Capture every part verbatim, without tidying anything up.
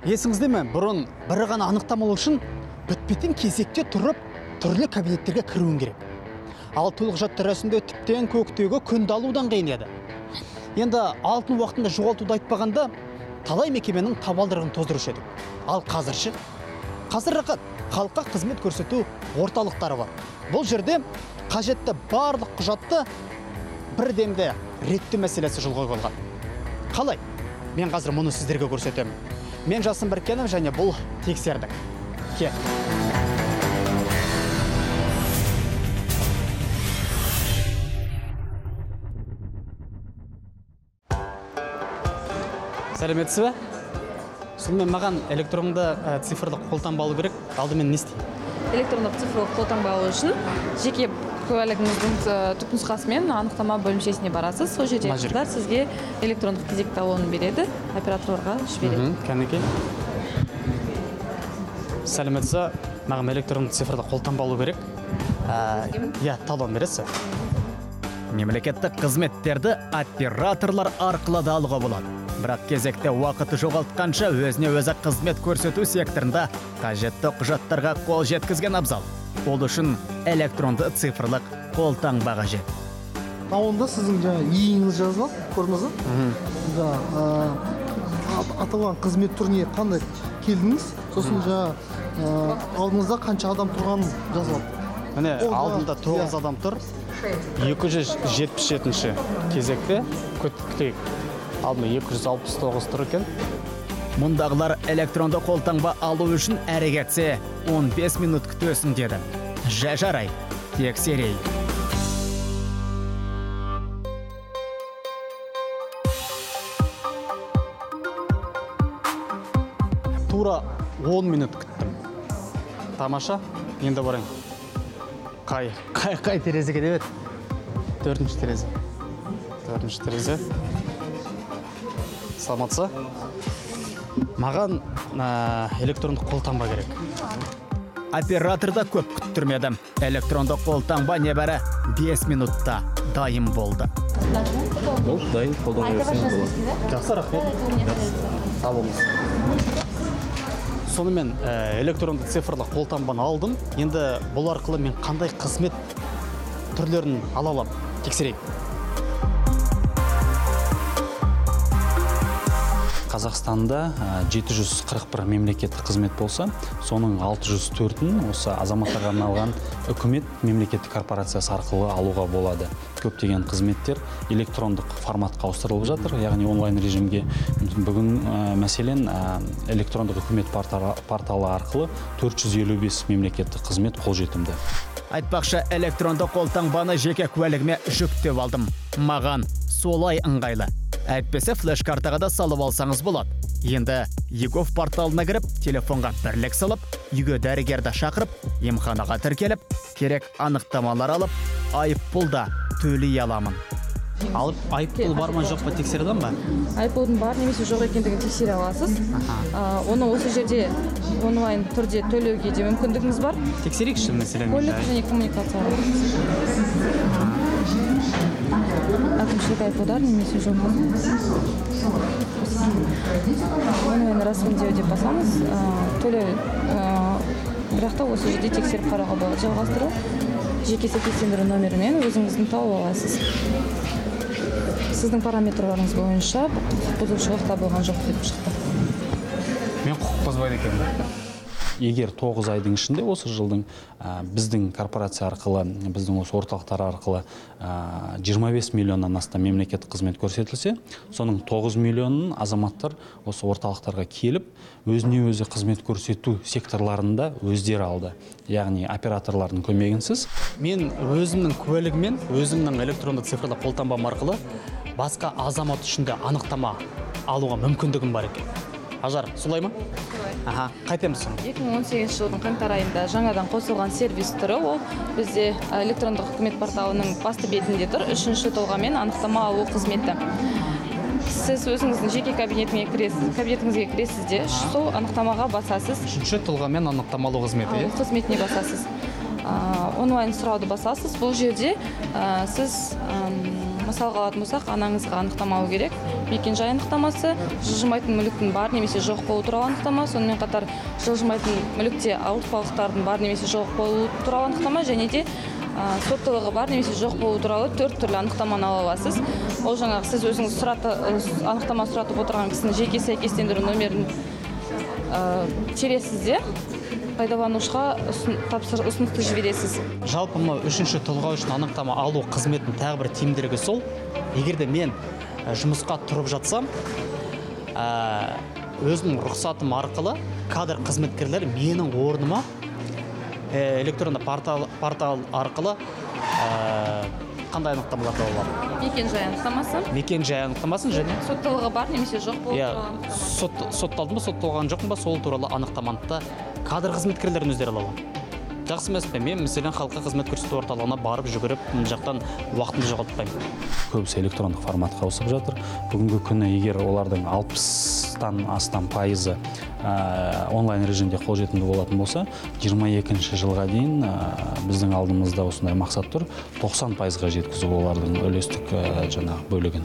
Есіңізде ме, бұрын бір ғана анықтама алу үшін бітпейтін кезекте тұрып, түрлі кабинеттерге кіруің керек. Ал төлқұжаттар рәсімдеу тіптен көктегі күнді алудан қиын еді. Енді алтын уақытында жоғалтуды айтпағанда, талай мекеменің табалдырығын тоздырушы едік. Ал қазірші? Қазір рақат халыққа қызмет көрсету орталықтары бар. Бұл жерде қажетті барлық құжатты бір демде ретті мәселесі жолға қойылған. Қалай? Мен қазір мұны сіздерге көрсетемін. Мен Жасын Біркенов, және бұл тексердік. Кел. Сәлеметсіз бе? Сонымен маған электронды цифрлық қолтаңба алу керек. Алдымен не істеймін? Электрондық цифрлық қолтаңба алу үшін жеке куәлігіңіздің түпнұсқасымен анықтама бөлімшесіне барасыз. Сол жерде қыздар сізге электрондық кезек талонын береді, операторларға жібереді. Кәнекей. Сәлеметсіз, маған электронды цифрлық қолтаңба алу керек. Я, талон бересіз. Мемлекеттік қызметтерді операторлар арқылы да алуға болады. Бірақ кезекте уақыты жоғалтқанша өзіне өзі қызмет көрсету секторында қажетті құжаттарға қол жеткізген абзал. Ол үшін электронды цифрлық қолтаңба қажет. Талонда сіздің жаңа иеңіз жазылады, көрдіңіз бе? Аталған қызмет түріне қандай келдіңіз, сосын жаңа алдыңызда қанша адам тұрғанын жазылады. Міне, алдында тоғыз адам тұр. екі жүз жетпіс жетінші кезекте күтейік. Алдында екі жүз алпыс тоғыз тұр екен. Мұндағылар электронды қолтаңба алу үшін әрекетсе он бес минут күтесің деді. Жә жарай, тексерейік. Тура он минут күттім. Тамаша, енді барайын. Қай, қай, қай терезеге деп еді? Төртінші терезе. Төртінші терезе. Саламатсыз? Маған электрондық қолтаңба керек. Операторда көп күттірмеді. Электрондық қолтаңба небәрі бес минутта дайын болды. Бұл дайын қолдана берсеңіз болады. Жақсы, рахмет. Сау болыңыз. Сонымен электронды цифрлық қолтаңбаны алдым. Енді бұл арқылы мен қандай қызмет түрлерін ала аламын? Тексерейік. Қазақстанда жеті жүз қырық бір мемлекеттік қызмет болса, соның алты жүз төртін осы азаматтарға арналған үкімет мемлекеттік корпорациясы арқылы алуға болады. Көптеген қызметтер электрондық форматқа ауыстырылып жатыр, яғни онлайн режимге. Бүгін мәселен электрондық үкімет порталы арқылы төрт жүз елу бес мемлекеттік қызмет қолжетімді. Айтпақшы, электронды қолтаңбаны жеке куәлігіме жүктеп алдым. Маған солай ыңғайлы. Әйтпесе флеш-картаға да салып алсаңыз болады. Енді егов порталына кіріп, телефонға бірлік салып, үйге дәрігерді шақырып, емханаға тіркеліп, керек анықтамалар алып, айыппұлда төлей аламын. Алып, айыппұл бар ма жоқ па тексере аламын ба? Айыппұлдың бар немесе жоқ екендігін тексере аласыз. Оны осы жерде онлайн түрде төлеуге де мүмкіндігіңіз бар. Тексерейікші мәселен. Көлік және коммуникация. Әкімшілік айыппұлдар немесе жоқ. Онлайн рәсімдеу деп басамыз, төлеу. Бірақ та осы жерде тексеріп қарауға болады. Жалғастыру жеке сәйкестендіру номерімен өзіңіздің тауып аласыз. Сіздің параметрларыңыз бойынша бұзушылықта болған жоқ деп шықты. Мен құқық бұзбайды екенмін. Егер тоғыз айдың ішінде осы жылдың біздің корпорация арқылы, біздің осы орталықтар арқылы жиырма бес миллионнан астам мемлекеттік қызмет көрсетілсе, соның тоғыз миллионын азаматтар осы орталықтарға келіп, өзіне өзі қызмет көрсету секторларында өздері алды. Яғни операторлардың көмегінсіз. Мен өзімнің куәлігімен, өзімнің электронды цифрлық қолтаңбам арқылы басқа азамат үшін де анықтама алуға мүмкіндігім бар екен. Ажар, солай ма? Аха, қайтеміз соны? екі мың он сегізінші жылдың қаңтар айында жаңадан қосылған сервис түрі, ол бізде электрондық үкімет порталының басты бетінде тұр, үшінші тұлғамен анықтама алу қызметі. Сіз өзіңіздің жеке кабинетіңізге кіресіз, кабинетіңізге кіресіз де, сол анықтамаға басасыз. Үшінші тұлғамен анықтама алу қызметі. Қызметіне басасыз. Онлайн сұрауды басасыз. Бұл жерде сіз мысалға алатын болсақ, анаңызға анықтама алу керек. Мекен-жай анықтамасы, жылжымайтын мүліктің бар немесе жоқ болуы туралы анықтама, сонымен қатар жылжымайтын мүлікте ауыртпалықтардың бар немесе жоқ болуы туралы анықтама, және де соттылығы бар немесе жоқ болуы туралы төрт түрлі анықтаманы ала аласыз. Ол жаңағы сіз өзіңіз сұраты, анықтама сұратып отырған кісінің жеке сәйкестендіру нөмірін тересіз де пайдаланушыға тапсыр ұсынықты жібересіз. Жалпы мынау үшінші тұлға үшін анықтама алу қызметінің тағы бір тиімділігі сол, егерде мен жұмысқа тұрып жатсам, өзімнің рұқсатым арқылы кадр қызметкерлері менің орныма электронды портал, портал арқылы қандай анықтамаларды ала алады? Мекен-жай анықтамасы. Мекен-жай анықтамасын және соттылығы бар немесе жоқ болуы иә, туралы. сот, сотталды ма, сотталған жоқ па, сол туралы анықтаманы да кадр қызметкерлерінің өздері ала алады. Жақсы емес пе? Мен мәселен халыққа қызмет көрсету орталығына барып жүгіріп, мына жақтан уақытымды жоғалтпаймын. Көбісі электрондық форматқа ауысып жатыр. Бүгінгі күні егер олардың алпыстан астам пайызы онлайн режимде қолжетімді болатын болса, жиырма екінші жылға дейін біздің алдымызда осындай мақсат тұр, тоқсан пайызға жеткізу олардың үлестік жаңағы бөлігін.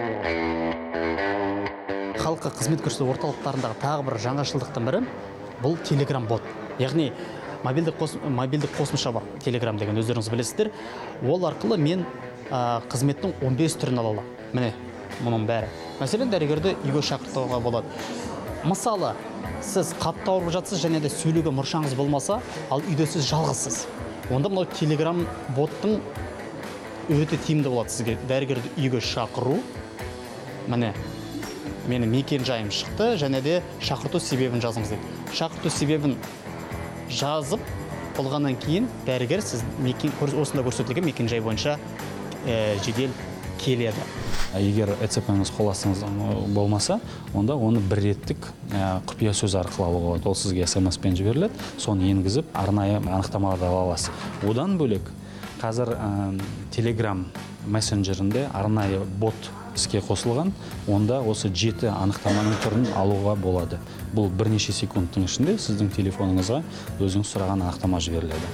Халыққа қызмет көрсету орталықтарындағы тағы бір жаңашылдықтың бірі бұл Telegram бот. Яғни мобильдік қосымша бар, Telegram деген, өздеріңіз білесіздер. Ол арқылы мен қызметтің он бес түрін ала аламын. Міне, мұның бәрі. Мәселен, дәрігерді үйге шақыртуға болады. Мысалы, сіз қатты ауырып жатсыз және де сөйлеуге мұршаңыз болмаса, ал үйде сіз жалғызсыз. Онда мынау Telegram боттың өте тиімді болады сізге. Дәрігерді үйге шақыру. Міне, менің мекен-жайым шықты және де шақырту себебін жазыңыз дейді. Шақырту себебін жазып болғаннан кейін дәрігер сіз осында көрсетілген мекен-жай бойынша жедел келеді. Егер е це пе-ңіз қоластыңыз болмаса, онда оны бір реттік құпия сөз арқылы алуға болады. Ол сізге эс эм эс-пен жіберіледі, соны енгізіп, арнайы анықтамаларды ала аласыз. Одан бөлек, қазір Telegram мессенджерінде арнайы бот іске қосылған, онда осы жеті анықтаманың түрін алуға болады. Бұл бірнеше секундтың ішінде сіздің телефоныңызға өзіңіз сұраған анықтама жіберіледі.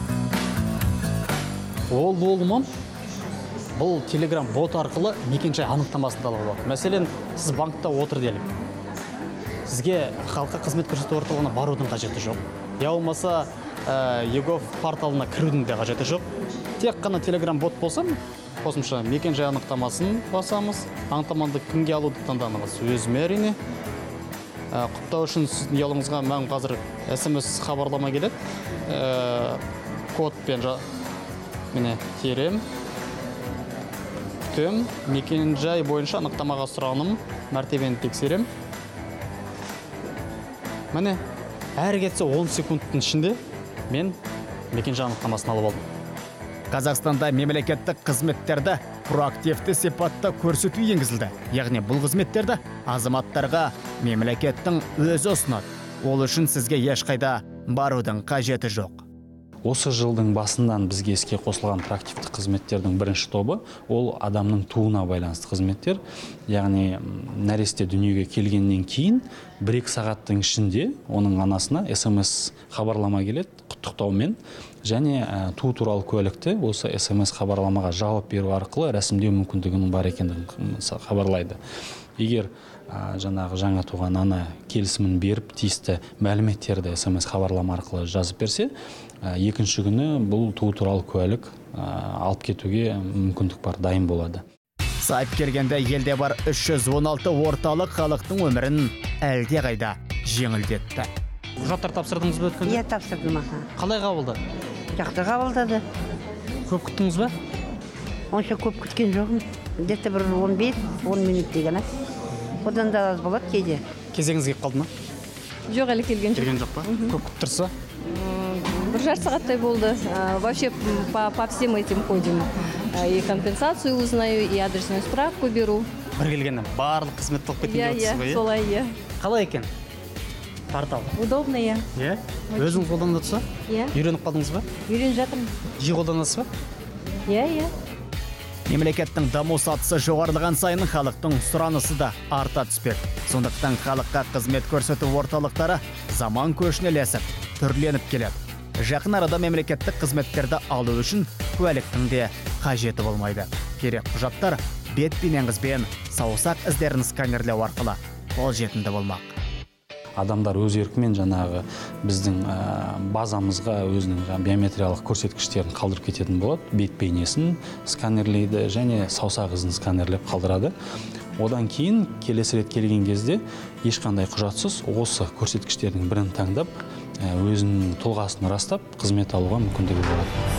Ол болды ма? Бұл Telegram бот арқылы мекен-жай анықтамасын да алуға болады. Мәселен, сіз банкта отыр делік. Сізге халыққа қызмет көрсету орталығына барудың қажеті жоқ. Я болмаса егов порталына кірудің де қажеті жоқ. Тек қана Telegram бот болсам, қосымша мекен-жай анықтамасын басамыз. Анықтаманды кімге алуды таңдаңыз? Өзіме әрине. Құптау үшін сіздің ұялыңызға мен қазір эс эм эс хабарлама келеді. Кодпен міне терем. Күтем. Мекен-жай бойынша анықтамаға сұраным. Мәртебені тексерем. Міне, әрі кетсе он секундтың ішінде мен мекен-жай анықтамасын алып алдым. Қазақстанда мемлекеттік қызметтерді проактивті сипатта көрсету енгізілді. Яғни бұл қызметтерді азаматтарға мемлекеттің өзі ұсынады. Ол үшін сізге ешқайда барудың қажеті жоқ. Осы жылдың басынан бізге іске қосылған проактивті қызметтердің бірінші тобы ол адамның туына байланысты қызметтер. Яғни нәресте дүниеге келгеннен кейін бір-екі сағаттың ішінде оның анасына эс эм эс хабарлама келеді құттықтаумен, және туу туралы куәлікті осы эс эм эс хабарламаға жауап беру арқылы рәсімдеу мүмкіндігінің бар екендігін хабарлайды. Егер жаңағы жаңа туған ана келісімін беріп тиісті мәліметтерді эс эм эс хабарлама арқылы жазып берсе, екінші күні бұл туу туралы куәлік алып кетуге мүмкіндік бар, дайын болады. Сайып келгенде елде бар үш жүз он алты орталық халықтың өмірін әлде қайда жеңілдетті. Құжаттар тапсырдыңыз ба өткенде? Иә, тапсырдым. Қалай қабылды? Жақсы қабылдады. Көп күттіңіз ба? Онша көп күткен жоқпын. Где-то бір он бес он минут деген. Одан да аз болады кейде. Кезеңіз келіп қалды ма? Жоқ, әлі келген жоқ. Келген жоқ па? Көп күтіп тұрса? Бір жарты сағаттай болды. Вообще по, по всем этим ходим. И компенсацию узнаю, и адресную справку беру. Бір келгеннен барлық қызметті алып кеткен Иә, жоқсыз ба? иә, солай, иә. Қалай екен? Портал. Удобно, иә. Иә? Өзіңіз қолданып тұрса? Иә. Үйреніп қалдыңыз ба? Үйреніп жатырмын. Жиі қолданасыз ба? Иә, иә. Мемлекеттің даму сатысы жоғарылаған сайын халықтың сұранысы да арта түспек. Сондықтан халыққа қызмет көрсету орталықтары заман көшіне ілесіп, түрленіп келеді. Жақын арада мемлекеттік қызметтерді алу үшін куәліктің де қажеті болмайды. керек құжаттар бет бейнеңізбен саусақ іздерін сканерлеу арқылы қолжетімді болмақ. Адамдар өз еркімен жаңағы біздің базамызға өзінің биометриялық көрсеткіштерін қалдырып кететін болады. Бет бейнесін сканерлейді және саусақ ізін сканерлеп қалдырады. Одан кейін келесі рет келген кезде ешқандай құжатсыз осы көрсеткіштердің бірін таңдап, өзінің тұлғасын растап қызмет алуға мүмкіндігі болады.